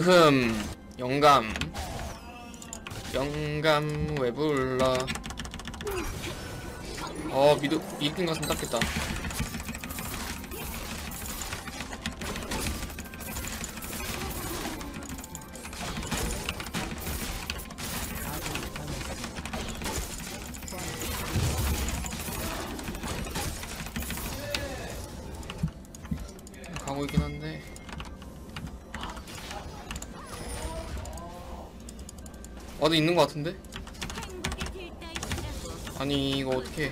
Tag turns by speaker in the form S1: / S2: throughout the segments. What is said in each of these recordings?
S1: 영감 왜 불러. 미드인 것 같으면 땄겠다. 가고 있긴 한데 어디 있는 것 같은데? 아니 이거 어떻게?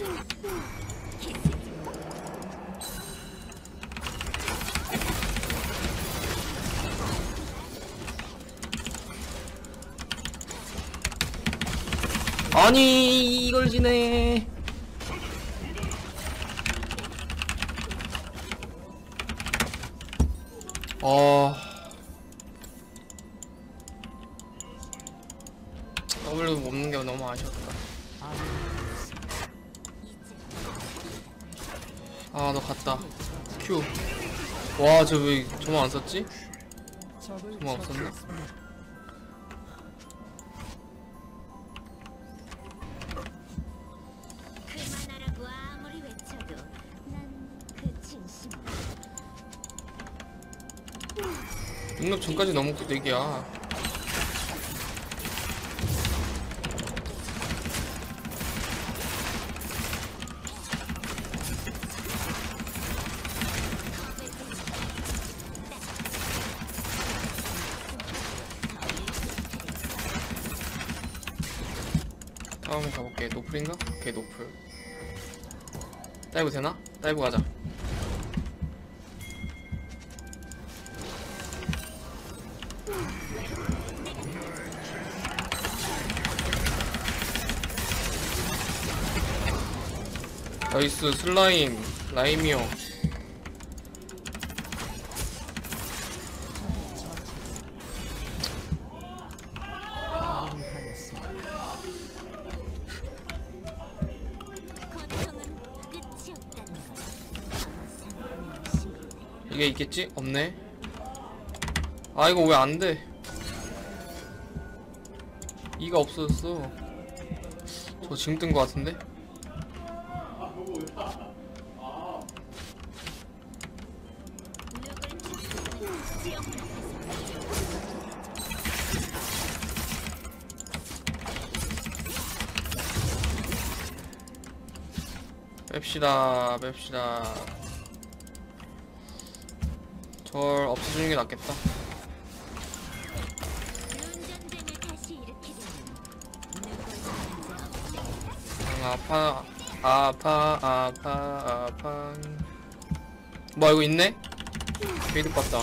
S1: 아니 이걸 지네. W 먹는 게 너무 아쉬웠다. 아, 너 갔다. Q. 와, 저 왜 저만 안 썼지? 저만 없었나? 능력 전까지 너무 구대기야. 다음에 가볼게. 노플인가? 오케이, 노플. 다이브 되나? 다이브 가자. 나이스. 슬라임 라임이요. 이게 있겠지? 없네. 아 이거 왜 안돼? 이가 없어졌어. 저 지금 뜬 거 같은데? 뺍시다. 절 없애주는 게 낫겠다. 아파. 뭐 이거 있네? 게이드 봤다.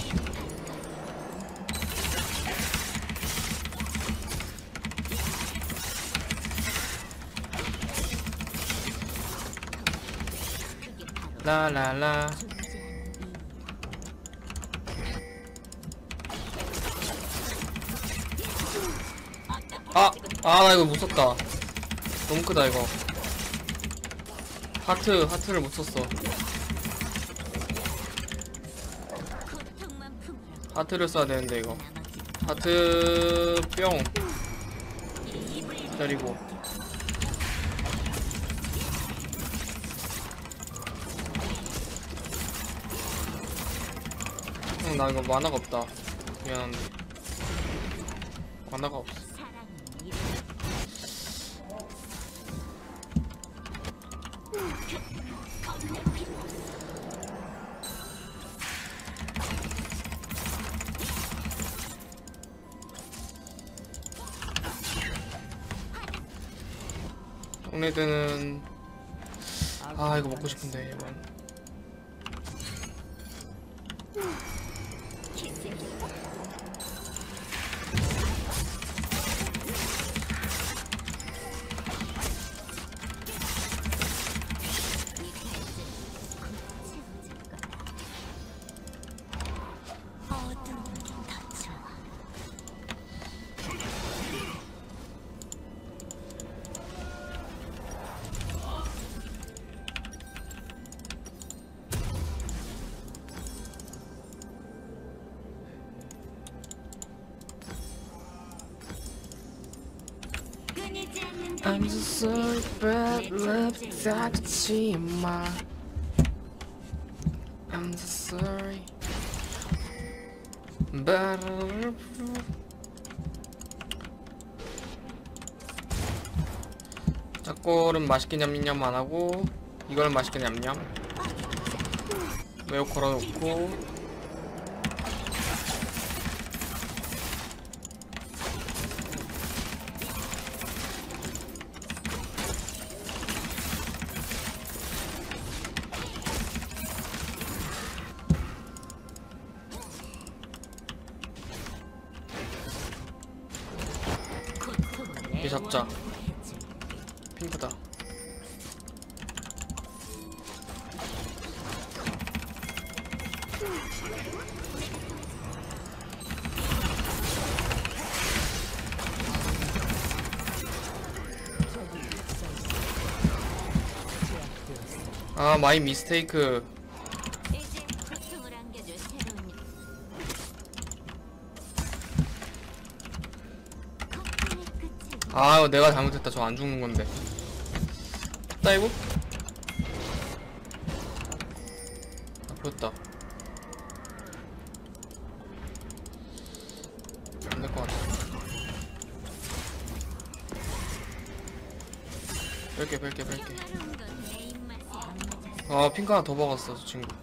S1: 라라라. 나 이거 못 썼다. 너무 크다 이거. 하트를 못 썼어. 하트를 써야 되는데 이거. 하트 뿅 기다리고. 나 이거 만화가 없다. 미안한데 만화가 없어. 동네드는 이거 먹고 싶은데 이건. I'm so sorry, but love 닥치지 마. I'm so sorry, but 짝골은 맛있게 냠냠 안 하고 이걸 맛있게 냠냠. 매우 걸어놓고. 이 잡자. 핑크다. 아, 마이 미스테이크. 아, 이거 내가 잘못했다. 저 안 죽는 건데. 다이브? 아, 보였다. 안 될 것 같아. 뺄게. 아, 핑크 하나 더 먹었어, 저 친구.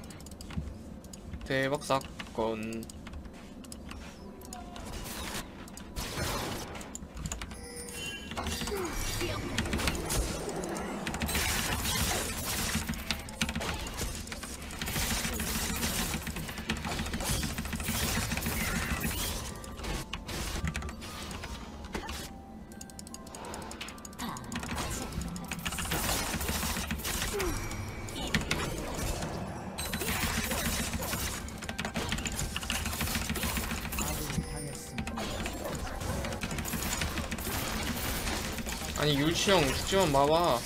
S1: 대박 사건. 아니, 율치형 죽지만 마봐.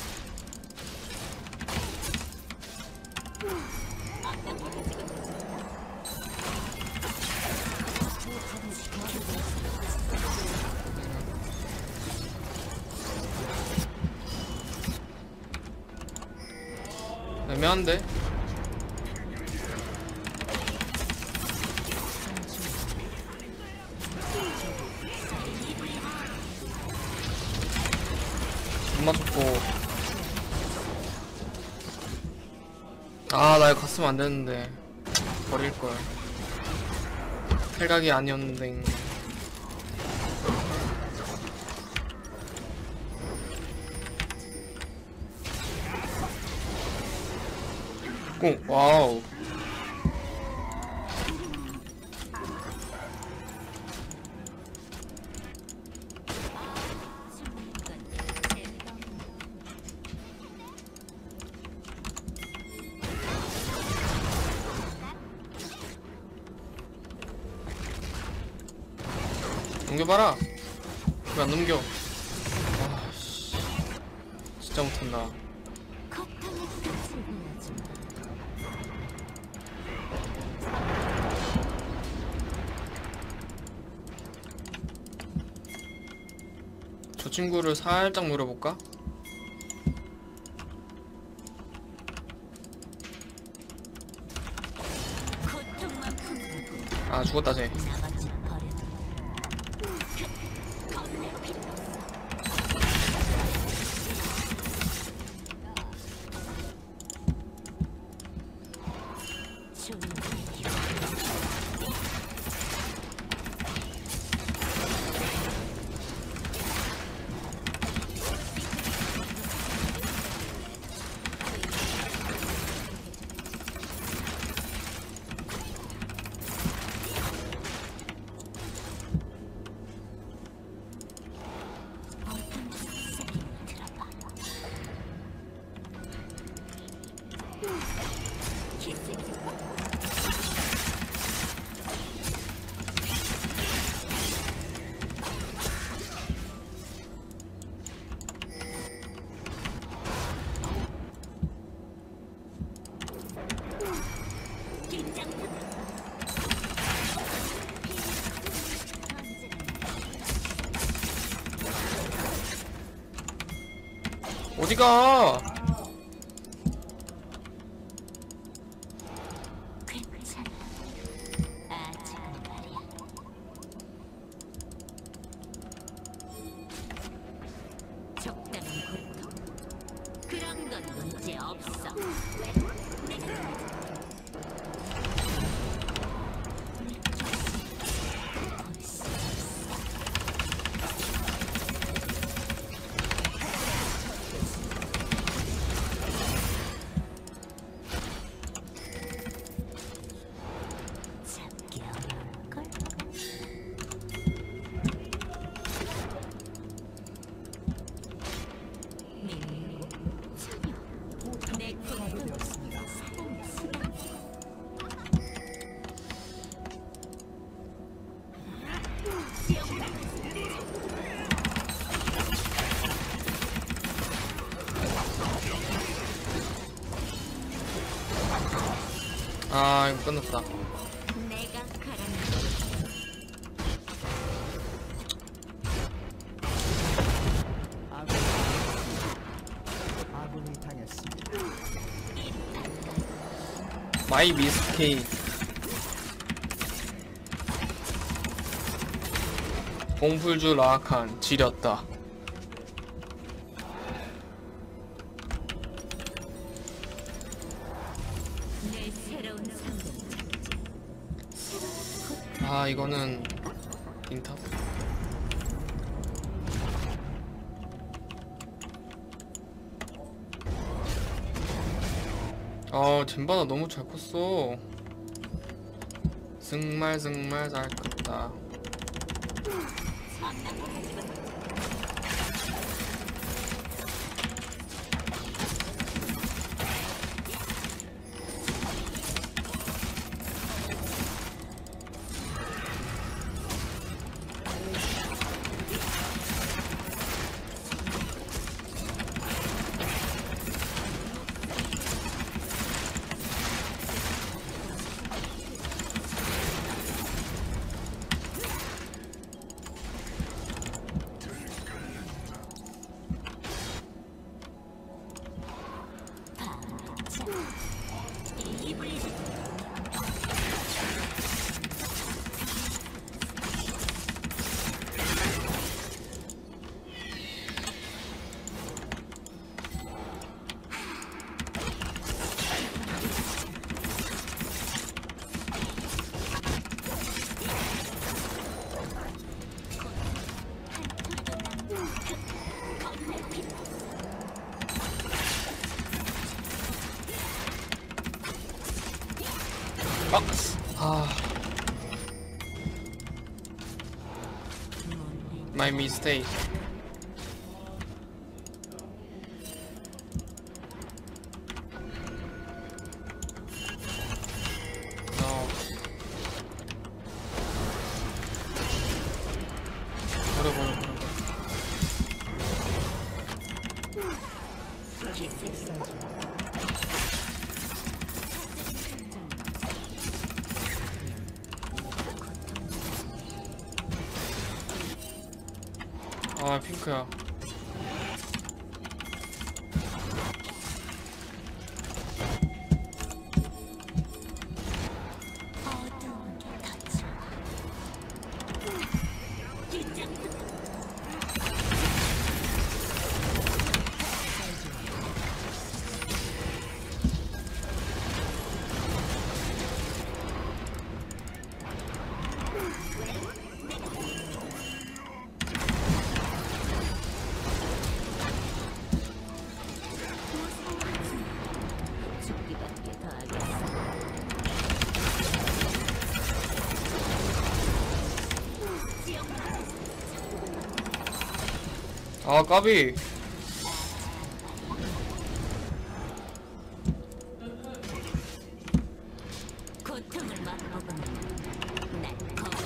S1: 애매한데? 못 맞췄고. 아, 나 이거 갔으면 안 되는데. 버릴걸. 탈각이 아니었는데. 오, 와우. 넘겨봐라. 왜 안 넘겨? 아씨, 진짜 못한다. 저 친구를 살짝 노려볼까? 아, 죽었다 쟤. 어디가?
S2: 괜찮아. 아직은 말이야. 적당한 고통. 그런 건 문제 없어. 잡기 어려울걸? 전혀 내 꿈을 사랑했으라.
S1: 아 이거 끝났다.
S2: 내가 가라는
S3: 아군이 당했습니다.
S1: 마이 미스테이크. 공풀주 라칸 지렸다.
S2: 내 새로운 상금.
S1: 아 이거는 인탑. 아 젠바나 너무 잘 컸어. 정말 잘 컸다. My mistake. No. 버려. 아 핑크야.
S2: 어두운 게 더 좋아. 죽기밖에 더 하겠어.
S1: 아 까비.
S2: 고통을 맛보고는 난 겁.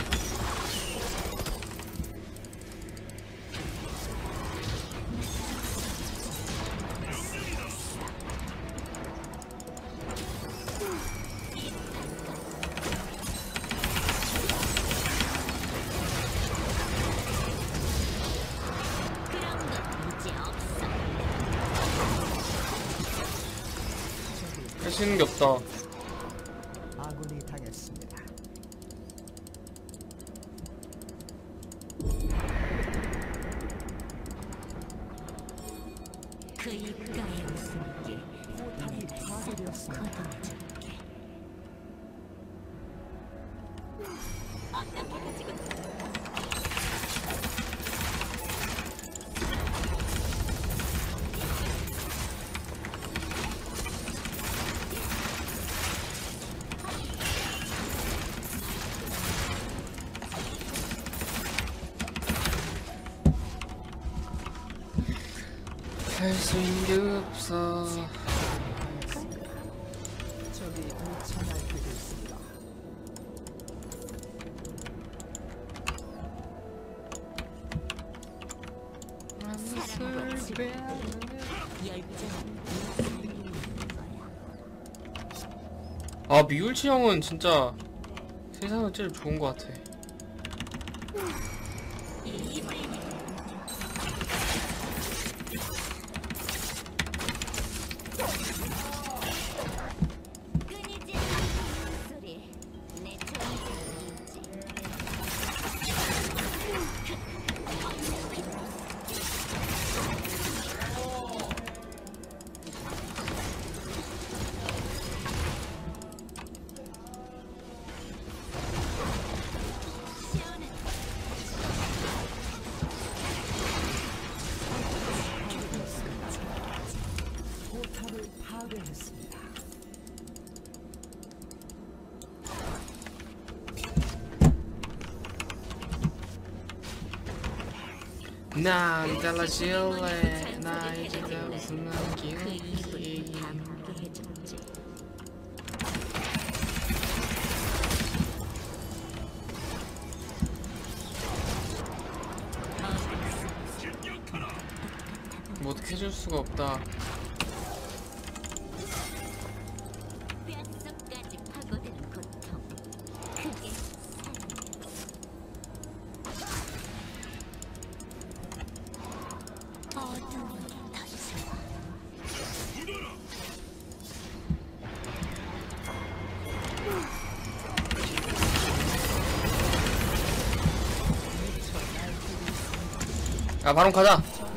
S2: 그런 건 문제 없어.
S1: 수 있는 게 없다.
S3: 아군이 당했습니다.
S2: 그 입가에 웃음기
S3: 포탑이 파괴되었습니다.
S2: 거둬줄게. 어떻게 가지고
S1: 할 수 있는 게 없어.
S3: 적이 우차 날뛰고 있습니다.
S1: 아, 미울치 형은 진짜 세상에 제일 좋은 것 같아.
S2: 끊이지 않는 소리 내 존재이지.
S3: 포탑을 파괴했습니다.
S1: 난 달라질래. 나 이제 무슨
S2: 그
S1: 기억이.
S2: 입을 다물게 해줬지.
S1: 뭐 어떻게 해줄 수가 없다.
S2: 뼛속까지 파고드는 고통. 그게 삶이야. 어둠이 더 좋아.
S1: 야, 바로 가자.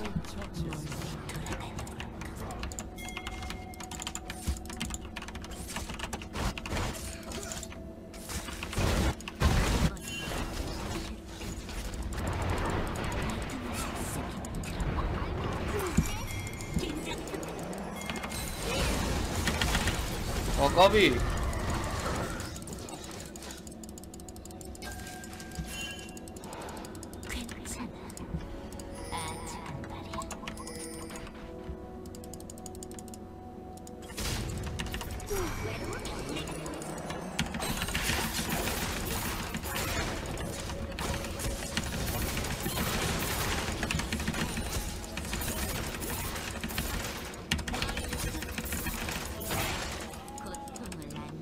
S1: 아, 까비.
S2: 괜찮아. 아직은 말이야. 고통을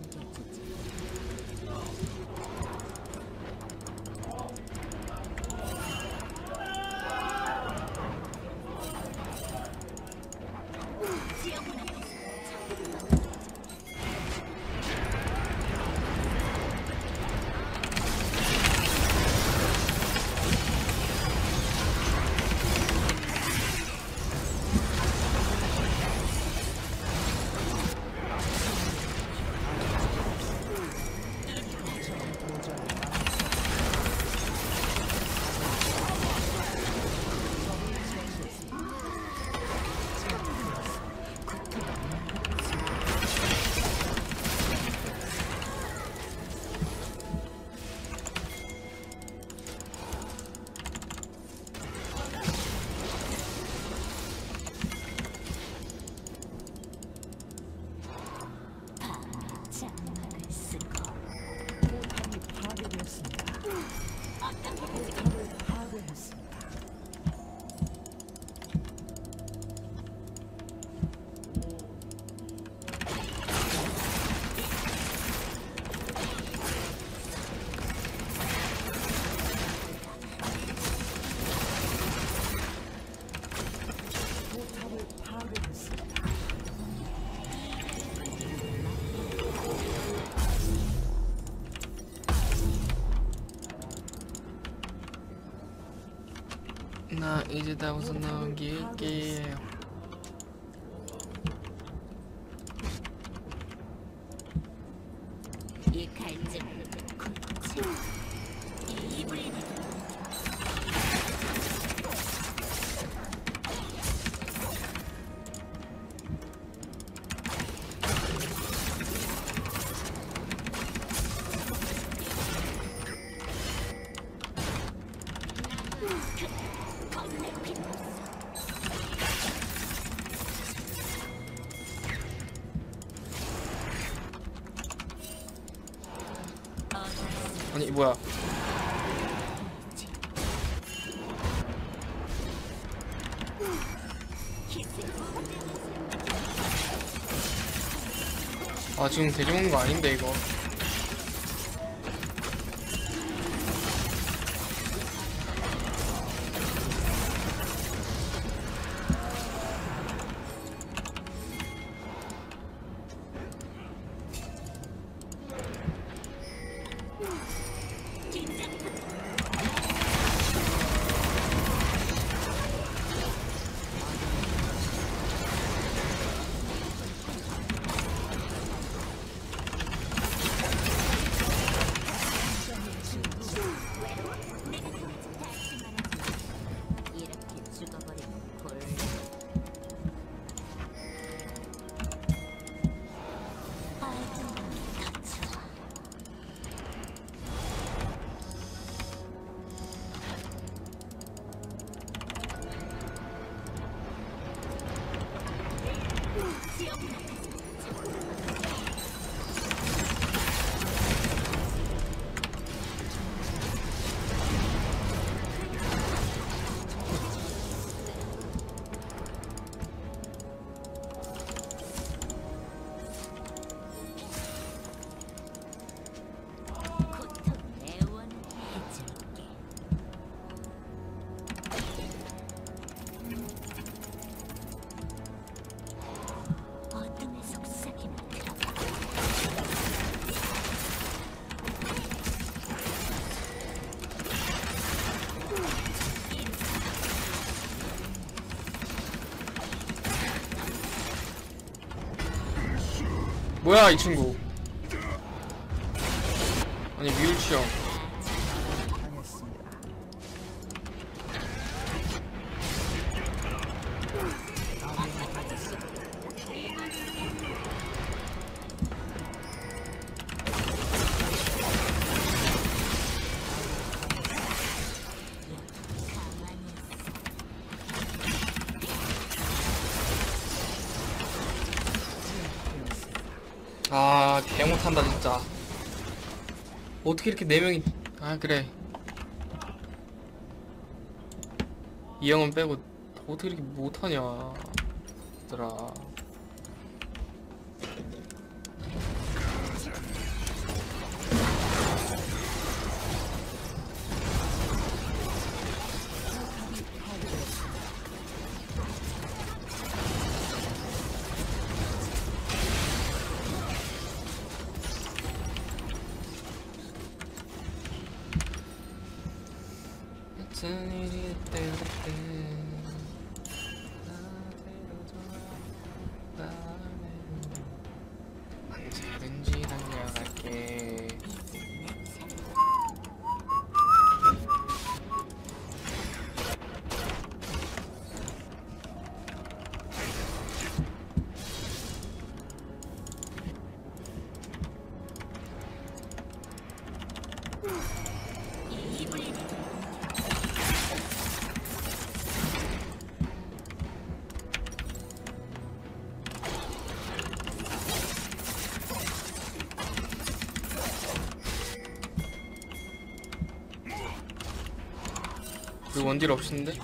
S1: 나 이제 다 웃어 넘길게요.
S2: 이 갈증을 고치. 이 입을
S1: 아니 뭐야? 아 지금 대중한 거 아닌데 이거.
S2: 이렇게 죽어버리면 골. 어둠이 닫혀. 고통 애원을 해줄게. 어둠의 속삭임을 들어봐.
S1: 뭐야 이 친구? 아니 미울치 형.
S3: 당했습니다.
S1: 아 개못한다 진짜. 어떻게 이렇게 4명이. 아 그래 이 형은 빼고 어떻게 이렇게 못하냐 얘들아. 무슨 일이 때렸대. 언제든지 달려갈게. 그 원딜 없는데?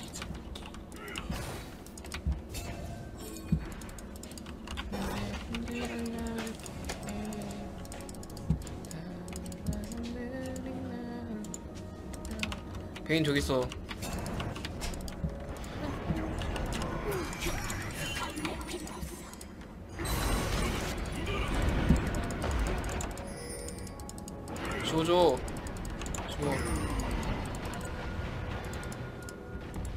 S1: 베인 저기 있어. 줘줘. 줘.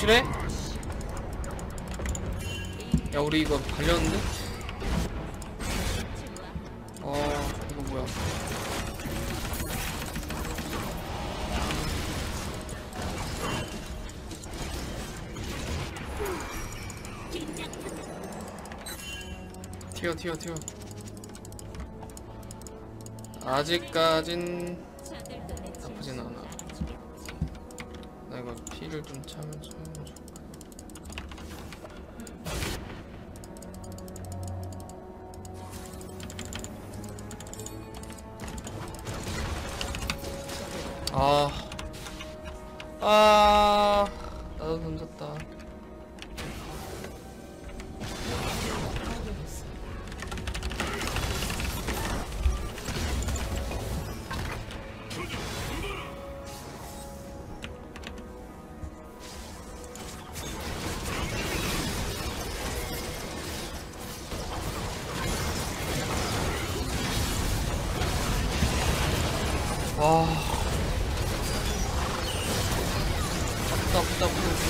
S1: 확실해? 야 우리 이거 발렸는데? 이거 뭐야? 튀어 튀어 튀어. 아직까진
S2: 저들도 내
S1: 나쁘진 않아.
S2: 알아주겠지.
S1: 나 이거 피를 좀 차면 좋을 아, 나도 던졌다. 와, 아프다.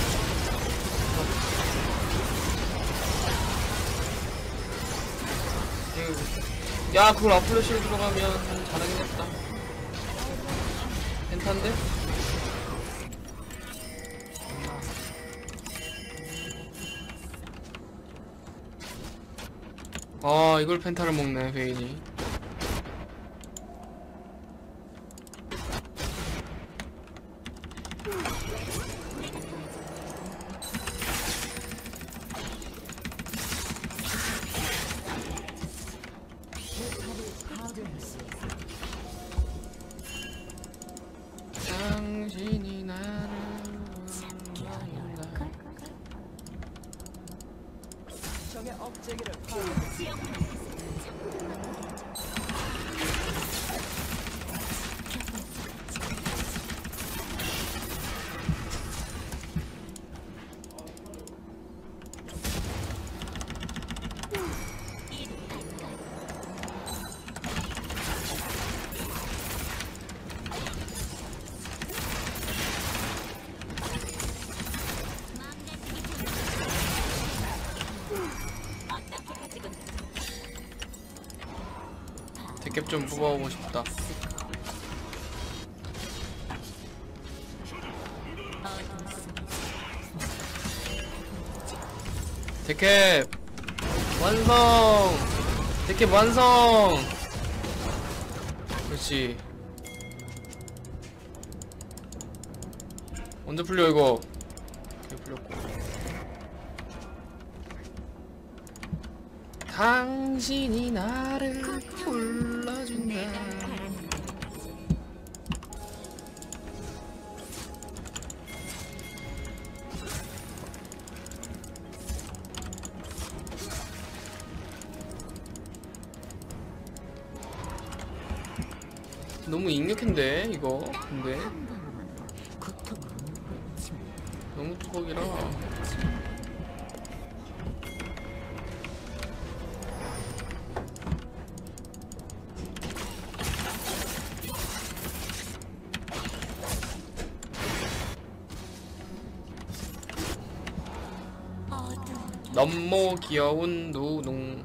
S1: 야, 그걸 아플래시로 들어가면 잘하겠다. 펜타인데? 아, 이걸 펜타를 먹네, 베인이. 당신이 나를 원한다.
S3: 적의 업체기를 파괴했습니다.
S1: 대캡 좀 뽑아오고 싶다. 대캡 완성! 대캡 완성! 그렇지. 언제 풀려 이거? 오케이, 풀렸고. 당신이 나를 불러준다. 너무 ig력인데 이거. 근데 너무 뚜벅이라. 너무 귀여운 누룽.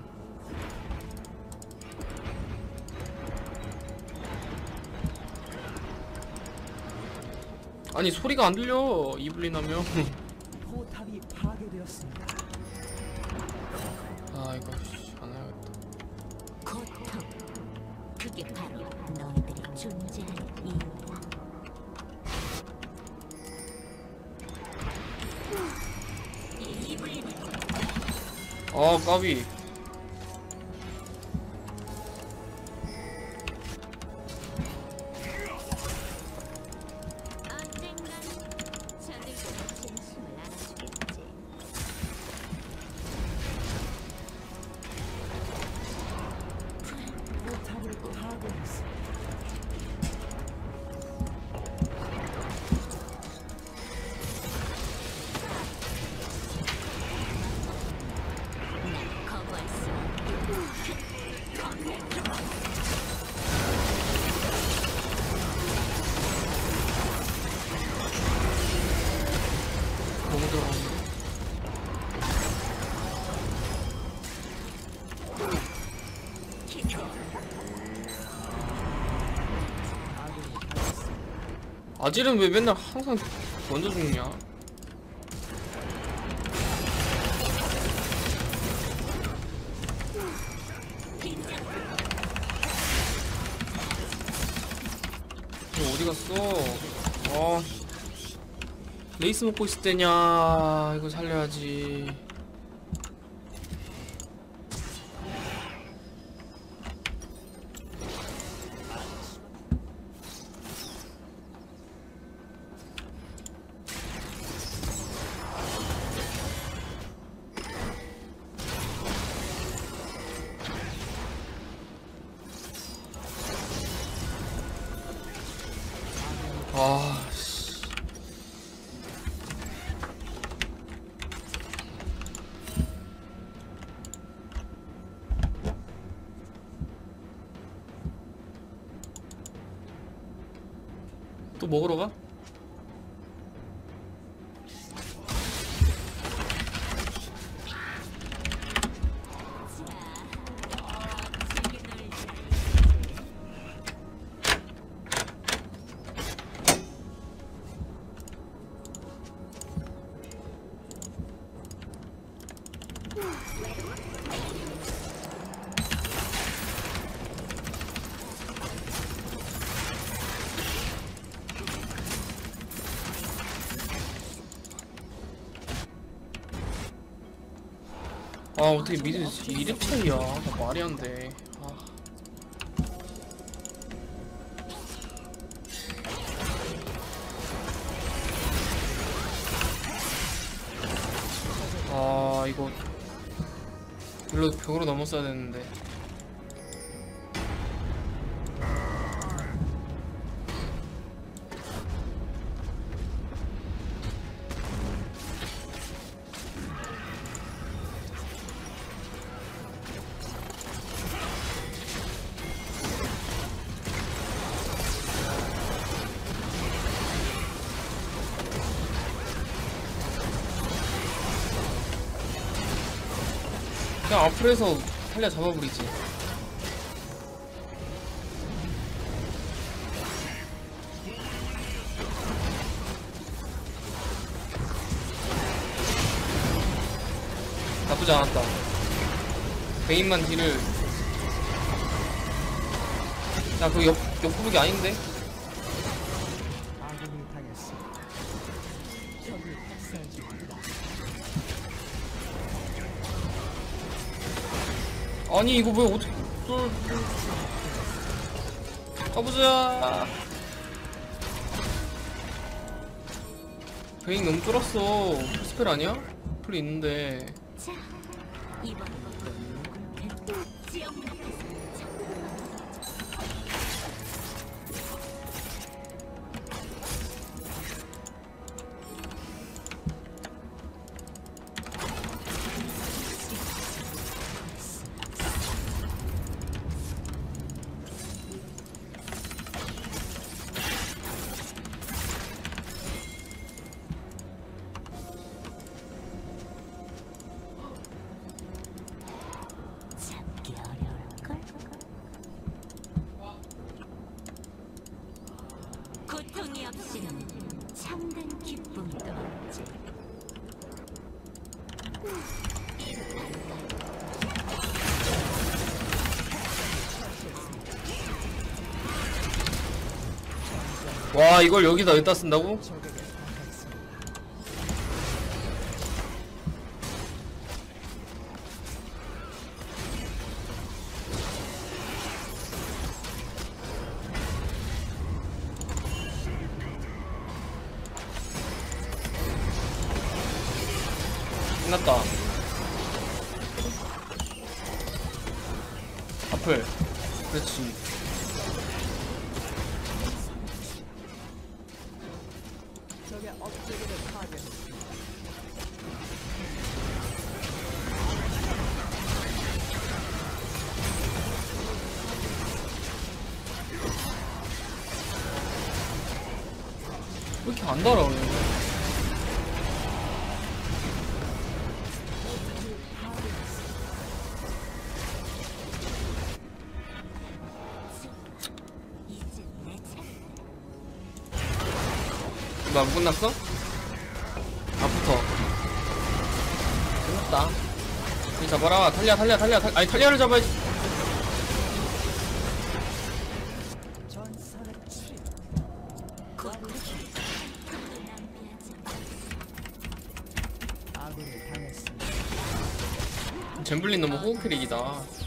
S1: 아니 소리가 안 들려. 이블린 하면.
S3: 포탑이 파괴되었습니다.
S1: 아 이거 안 해야겠다.
S2: 고통. 그게 바로 너희들이 존재하는 이유야.
S1: 까비.
S2: 언젠간 저들도 내 진심을 알아주겠지.
S3: 포탑을 파괴했습니다.
S2: 거부할 수 없게.
S1: 너무 들어. 아질은 왜 맨날 항상 먼저 죽냐? 이거 어디 갔어? 레이스 먹고 있을 때냐? 이거 살려야지. 씨. 또 먹으러 가? 어떻게 미드 2렙 차이야. 나 말이 안 돼. 이거 별로 벽으로 넘었어야 됐는데. 그냥 앞으로 해서 탈리아 잡아버리지. 나쁘지 않았다. 베인만 딜을. 야, 그거 옆구르기 아닌데?
S3: 아군이 당했습니다. 적이 학살 중입니다.
S1: 아니 이거 왜 어떻게 가보자. 베인 너무 쫄았어. 스펠 아니야? 풀 있는데.
S2: 자, 이번 것도 지역 잡기 어려울걸? 고통이 없이는 참된 기쁨도 없지.
S1: 와, 이걸 여기다 쓴다고?
S3: 적에게 당했습니다.
S1: 끝났다. 앞을. 그렇지.
S3: 적의 업체계를 파괴했습니다.
S1: 왜 이렇게 안 달아, 왜?
S2: 이제 내 차례.
S1: 나 안 끝났어? 아 붙어. 끝났다. 이 잡아라. 탈리아. 아니 탈리아를 잡아야지.
S3: 전설의 치 아군이 당했습니다.
S1: 잼블린 너무 호흡 캐릭이다.